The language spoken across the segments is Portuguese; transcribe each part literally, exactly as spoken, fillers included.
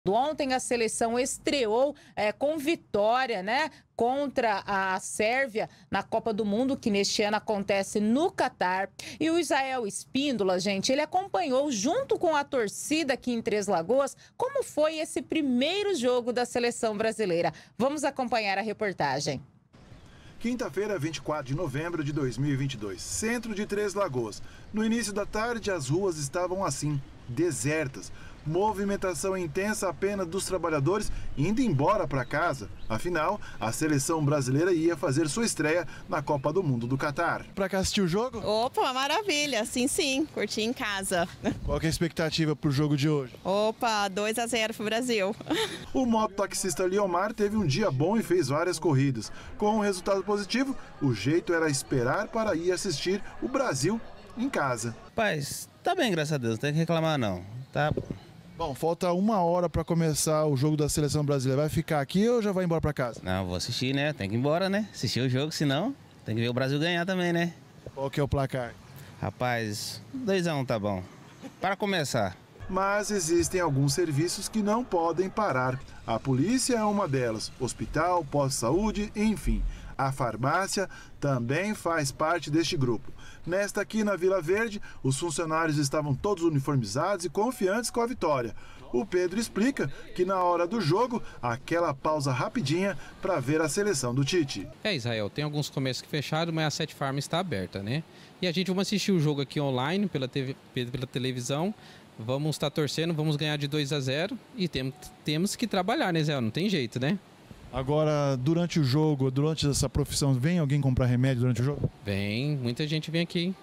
Ontem a seleção estreou é, com vitória, né, contra a Sérvia na Copa do Mundo, que neste ano acontece no Catar. E o Israel Espíndola, gente, ele acompanhou junto com a torcida aqui em Três Lagoas como foi esse primeiro jogo da seleção brasileira. Vamos acompanhar a reportagem. Quinta-feira, vinte e quatro de novembro de dois mil e vinte e dois, centro de Três Lagoas. No início da tarde, as ruas estavam assim, desertas. Movimentação intensa apenas dos trabalhadores indo embora para casa. Afinal, a seleção brasileira ia fazer sua estreia na Copa do Mundo do Catar. Para cá assistir o jogo? Opa, maravilha, sim, sim, curti em casa. Qual que é a expectativa para o jogo de hoje? Opa, dois a zero pro Brasil. O mototaxista Liomar teve um dia bom e fez várias corridas. Com um resultado positivo, o jeito era esperar para ir assistir o Brasil em casa. Paz, tá bem, graças a Deus, não tem que reclamar não, tá? Bom, falta uma hora para começar o jogo da seleção brasileira. Vai ficar aqui ou já vai embora para casa? Não, vou assistir, né? Tem que ir embora, né? Assistir o jogo, senão tem que ver o Brasil ganhar também, né? Qual que é o placar? Rapaz, dois a um tá bom. Para começar. Mas existem alguns serviços que não podem parar. A polícia é uma delas, hospital, pós-saúde, enfim. A farmácia também faz parte deste grupo. Nesta aqui na Vila Verde, os funcionários estavam todos uniformizados e confiantes com a vitória. O Pedro explica que na hora do jogo, aquela pausa rapidinha para ver a seleção do Tite. É, Israel, tem alguns comércios que fecharam, mas a Sete Farm está aberta, né? E a gente vai assistir o jogo aqui online, pela, T V, pela televisão. Vamos estar torcendo, vamos ganhar de dois a zero e tem, temos que trabalhar, né, Zé? Não tem jeito, né? Agora, durante o jogo, durante essa profissão, vem alguém comprar remédio durante o jogo? Vem, muita gente vem aqui,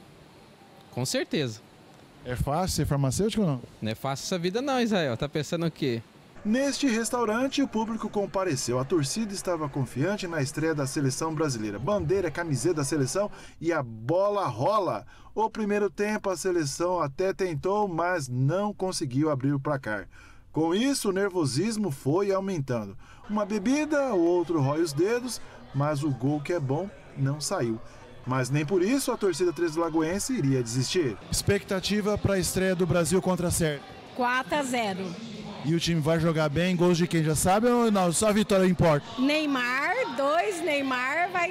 com certeza. É fácil ser farmacêutico ou não? Não é fácil essa vida não, Israel, tá pensando o quê? Neste restaurante, o público compareceu. A torcida estava confiante na estreia da seleção brasileira. Bandeira, camiseta da seleção e a bola rola. O primeiro tempo, a seleção até tentou, mas não conseguiu abrir o placar. Com isso, o nervosismo foi aumentando. Uma bebida, o outro rói os dedos, mas o gol que é bom não saiu. Mas nem por isso a torcida Três Lagoense iria desistir. Expectativa para a estreia do Brasil contra a Sérvia? quatro a zero. E o time vai jogar bem? Gols de quem já sabe ou não? Só a vitória importa? Neymar, dois, Neymar vai,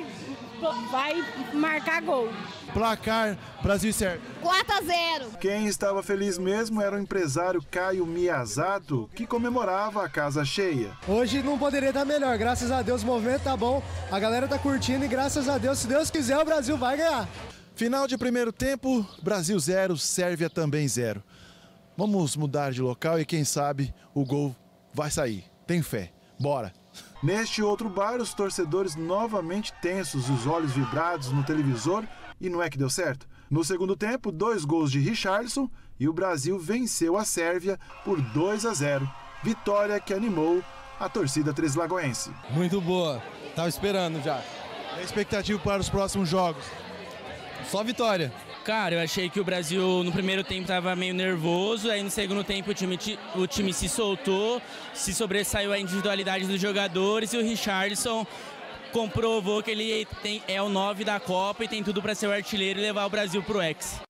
vai marcar gol. Placar, Brasil e Sérvia. quatro a zero. Quem estava feliz mesmo era o empresário Caio Miyazato, que comemorava a casa cheia. Hoje não poderia estar melhor, graças a Deus o movimento tá bom, a galera tá curtindo e graças a Deus, se Deus quiser, o Brasil vai ganhar. Final de primeiro tempo, Brasil zero, Sérvia também zero. Vamos mudar de local e quem sabe o gol vai sair. Tem fé. Bora! Neste outro bar, os torcedores novamente tensos, os olhos vibrados no televisor, e não é que deu certo. No segundo tempo, dois gols de Richarlison e o Brasil venceu a Sérvia por dois a zero. Vitória que animou a torcida Três Lagoense. Muito boa, tava esperando já. E a expectativa para os próximos jogos? Só vitória. Cara, eu achei que o Brasil no primeiro tempo estava meio nervoso, aí no segundo tempo o time, o time se soltou, se sobressaiu a individualidade dos jogadores e o Richarlison comprovou que ele tem, é o nove da Copa e tem tudo para ser o artilheiro e levar o Brasil pro Hexa.